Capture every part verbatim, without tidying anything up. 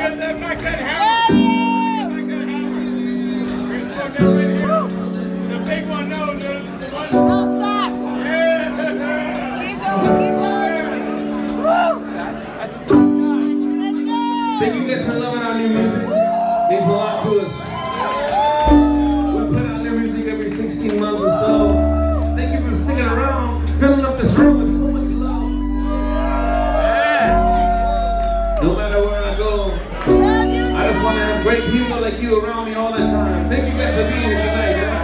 get that back that hammer. Yeah. Back that hammer. We're just going down right here. The big one knows the, the one. Don't stop. Yeah. Keep going, keep going. Woo. That's a Let's go. Thank you guys for loving our new music. Means a lot to us. We put out new music every sixteen months or so. Thank you for sticking around, filling up this room with so much love. Yeah. No matter where I go, I just want to have great people like you around me all the time. Thank you guys for being here tonight. Yeah?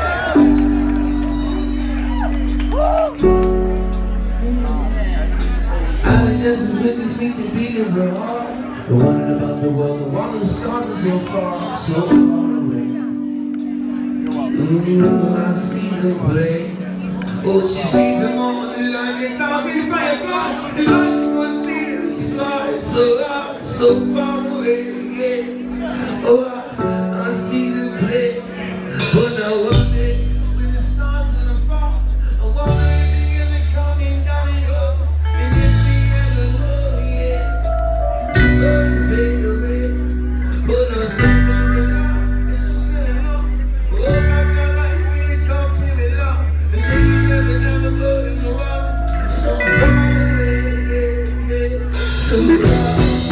I just with the feet to be the world. The wonder about the world, the one whose stars are so far, so far away. Ooh, I see them play. Oh, she sees them all like a thousand fireflies. The lights will see them fly so high, so far away. Yeah. Oh, I, I see them play. But now one day, when the stars in the fall, I wonder if the end is coming down and up. And if the end is low, yeah. But fade away. But now sometimes in life, it's just setting up. Oh, my God, like feeling something in love. And then you never, never go in the world. So far away, yeah, yeah. So far.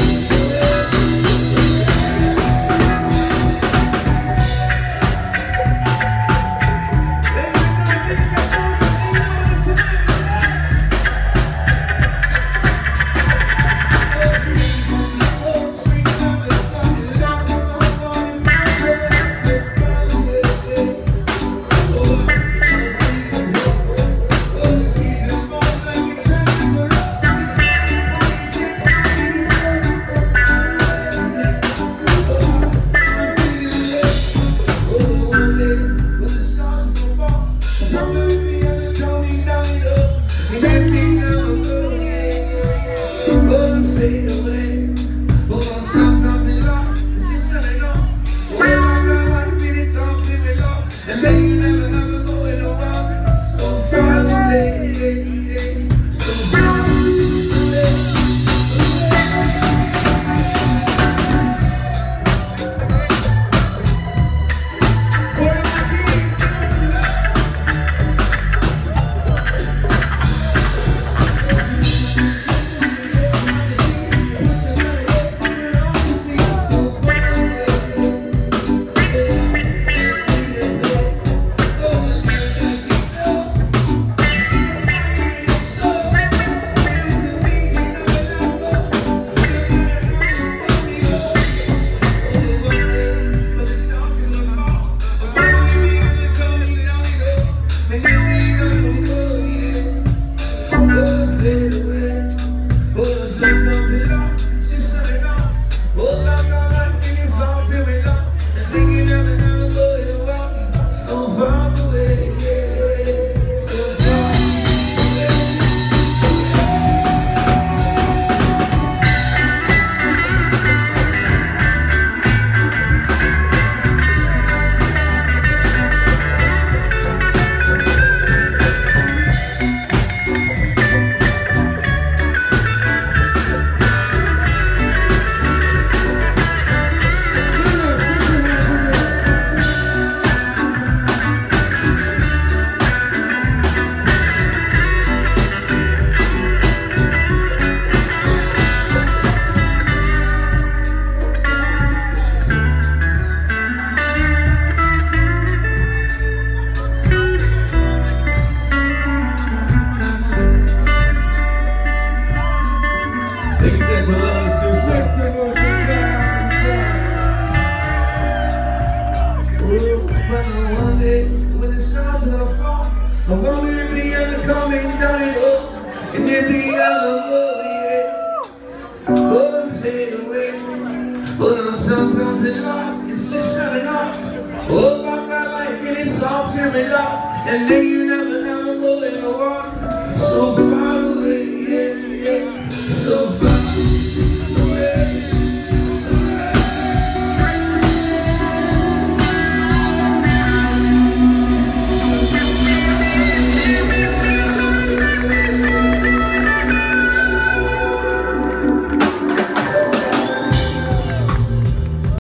And then you never, never go in a while. So far away, so far away. One day, when the stars are gonna fall, I wonder if the end is coming down and up, and if the end will go, yeah. Oh, fade away. But on sometimes in life, it's just shutting off. Oh, my God, like getting soft, hear me love, and then you never, never go in the water. So